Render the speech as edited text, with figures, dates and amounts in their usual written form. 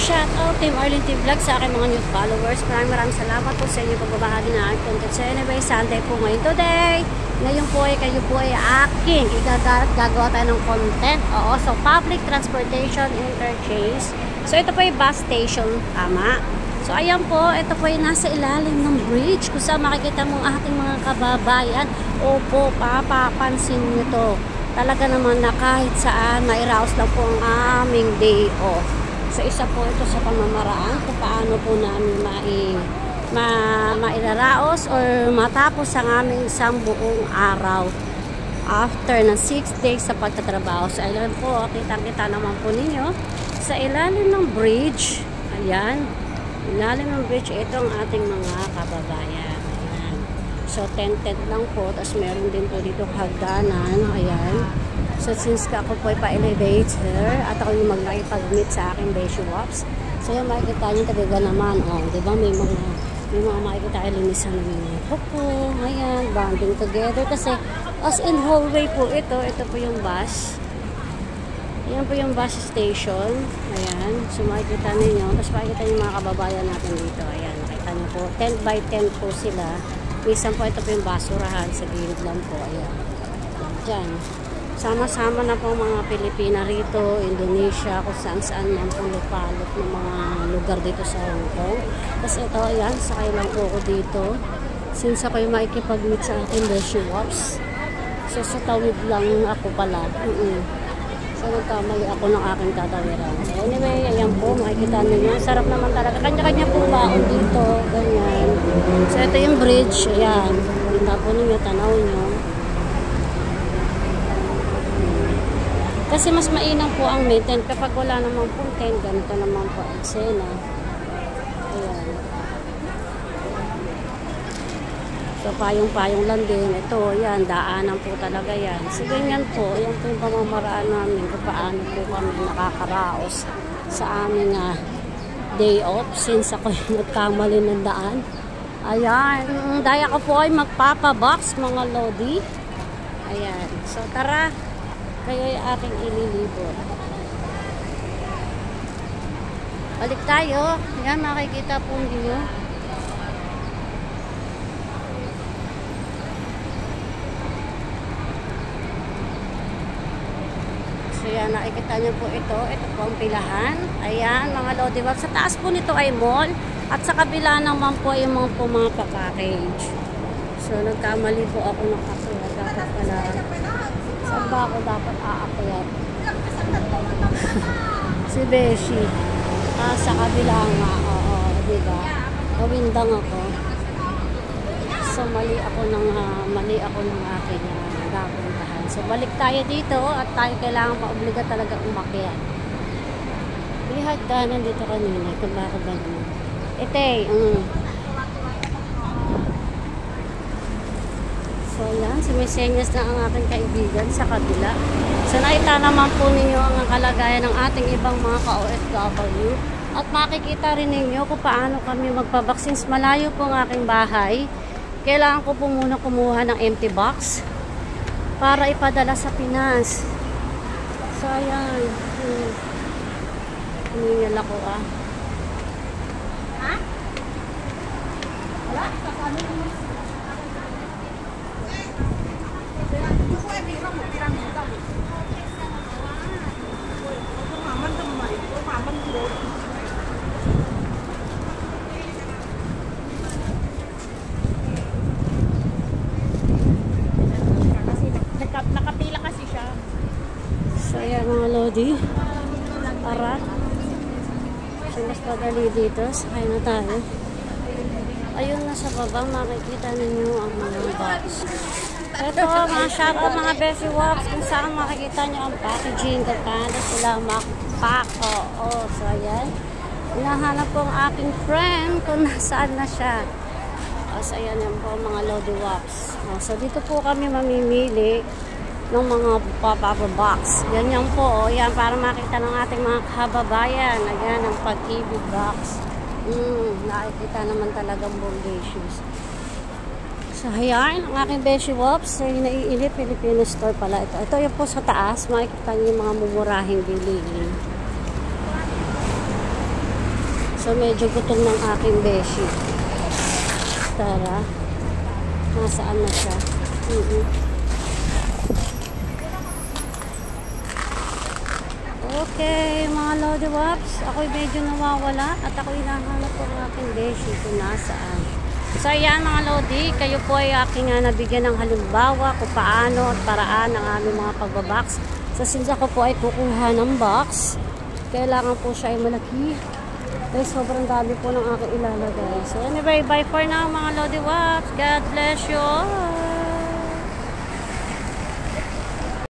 Shout out Team Arlene T Vlog sa aking mga new followers. Maraming salamat po sa inyo pagbabahagi ng aking content. So anyway, Sunday po ngayon today. Ngayon po ay kayo po ay aking gagawa tayo ng content. Oo, so public transportation interchange. So ito po ay bus station, tama. So ayan po, ito po ay nasa ilalim ng bridge kung saan makikita mo ang ating mga kababayan. Opo, papapansin nyo to. Talaga naman na kahit saan mairaos lang po ang aming day off. So isa po ito sa pamamaraan kung paano po namin mairaraos or matapos ang aming isang buong araw after ng 6 days sa pagtatrabaho. So ayan po, kitang-kita naman po ninyo sa ilalim ng bridge. Ayan, ilalim ng bridge, ito ang ating mga kababayan. Ayan. So tented lang po, tapos meron din po dito hagdanan. Ayan. So since ako po ay pa-elevator at ako yung mag-nakipag-meet sa aking Beshi Wops. So yung makikita nyo talaga naman, oh, diba may mga makikita ay linisan ng mga kuko. Ayan, bonding together kasi as in hallway po ito po yung bus. Ayan po yung bus station. Ayan, so makikita ninyo. Tapos makikita yung mga kababayan natin dito. Ayan, makikita nyo po, 10 by 10 po sila. Minsan po ito po yung basurahan sa gilid lang po. Ayan, dyan. Sama-sama na po mga Pilipina rito, Indonesia, kung saan-saan man po lupalot ng mga lugar dito sa Hong Kong. Tapos ito, ayan, sakay lang po ako dito. Since ako yung makikipag-meet sa ating Beshi Wops. So sa tawid lang ako pala. So nagkamali ako ng aking tatawiran. So anyway, ayan po, makikita ninyo. Sarap naman talaga. Kanya-kanya po baon dito. Ganyan. So ito yung bridge. Ayan. Kita po ninyo, tanaw nyo. Kasi mas mainam po ang maintain kapag wala namang po tent, ganito naman po ang eksena. Ayan. So payong-payong lang din. Ito, yan, daanan po talaga yan. So ganyan po, yan po yung pamamaraan namin kung paano po kami nakakaraos sa aming day off since ako yung nagkamali ng daan. Ayan, daya ko po ay magpapabox mga lodi. Ayan, so tara. Kayo ay aking ililibot. Balik tayo. Yan, makikita po niyo. So yan, nakikita niyo po ito. Ito po ang pilahan. Ayan, mga lodi wag. Sa taas po nito ay mall. At sa kabila naman po ay mga package. So nagkamali po ako ng kasuha. Dapat pala saan ba ako dapat aakyat? Si Beshi. Sa kabila nga. Oo, diba? Kawindang ako. So, mali ako ng aking gapuntahan. So, balik tayo dito at tayo kailangan pa-obliga talaga umakyat. Hagdanan dito kanina. Kung bakit ba naman. Ete, So yan, sumisenyas na ang aking kaibigan sa kabila. So nakita naman po ninyo ang kalagayan ng ating ibang mga ka-OFW. At makikita rin ninyo kung paano kami magpabaksin. Malayo po ang aking bahay. Kailangan ko po muna kumuha ng empty box para ipadala sa Pinas. So ayan. Humingal ako Ha? Wala? Kasano mo? Nakapila kasi siya. So ayan mga lodi. Ara. So mas padali dito. Sakay na tayo. Ayun na sa baba. Makikita ninyo ang mga box. Ito, mga shoutout mga Beshi Wops, kung saan makikita nyo ang packaging, gaganda sila makpak. Oo, so ayan. Hinahanap po ang aking friend kung nasaan na siya. So ayan yan po mga Lodi Wops. So dito po kami mamimili ng mga pop-up box. Yan yan po, yan para makita ng ating mga kababayan. Ayan, ang pag-ibig box. Nakikita naman talagang bongacious. So, ayan, ang aking Beshi Wops. So, naiinip, Filipino store pala ito. Ito yung po sa taas. Makikita niyo yung mga mumurahing bilihin. So, medyo gutom ng aking beshi. Tara. Nasaan na siya? Okay, mga Lodi Wops. Ako'y medyo nawawala at ako'y hinahanap ko ang aking beshi kung nasaan. So, ayan mga Lodi. Kayo po ay aking nabigyan ng halimbawa kung paano at paraan ang aming mga pagbabox. So, since ako po ay kukuha ng box, kailangan po siya ay malaki. Dahil sobrang dami po ng aking ilalagay. So, anyway, bye for now mga Lodi Wops. God bless you all.